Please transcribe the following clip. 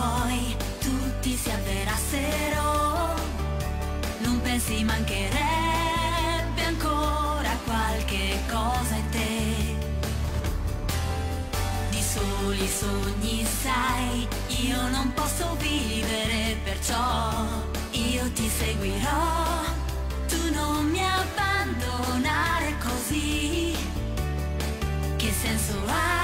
tuoi tutti si avverassero, non pensi mancherebbe ancora qualche cosa in te. Di soli sogni sai, io non posso vivere, perciò io ti seguirò. Tu non mi abbandonare così, che senso ha?